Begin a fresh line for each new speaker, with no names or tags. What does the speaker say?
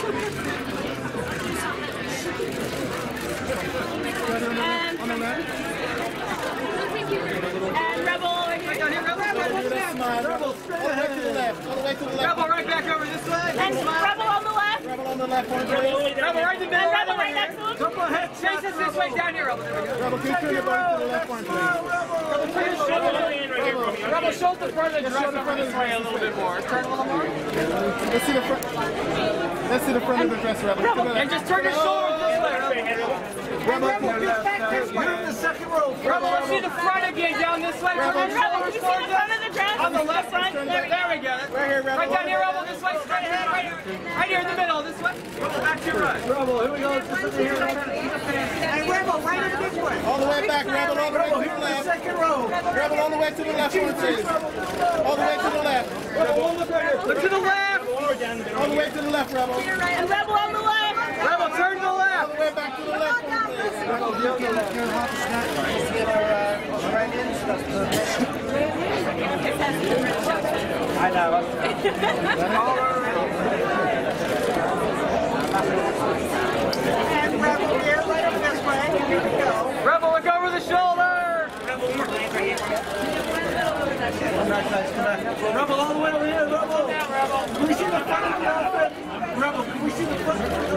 And Rebel over here.
Rebel, straight ahead to the left. All the way to the left.
Rebel right back over this way.
And Rebel on the left.
Rebel on the left one, please.
Rebel right in the middle.
And Rebel right next to him.
Couple ahead. Chase us this way down here, Rebel.
Rebel, keep turning your body to the left one, please.
Rebel, show the front of the dress this way a little bit more. Turn a little more.
Let's see the front. Let's see the front of the dress, Rebel.
And just turn your shoulders this way.
Rebel,
You're in the second row. Rebel, let's see the front again down this way.
Rebel, can you see the front of the dress?
On the left front. There we go.
right here, Rebel.
Right down here, Rebel. This way, straight ahead. Right here in the middle. This way. Rebel, back to your right. Rebel, here we go. Just over here.
And Rebel, right in this way.
All the way back, Rebel. All the way to the left.
Second row.
Rebel, all the way to the left one, please. All the way to the left.
Look to the left.
All the way to the left, Rebel.
And Rebel on the left.
Rebel, turn to the
All
left.
the way back to the left one, please.
I know.
And Rebel here, right up this way. Here we go.
Rebel, look over the shoulder. Rebel, all the way over here, Rebel. Can we see the front of the outfit? Rebel, can we see the front?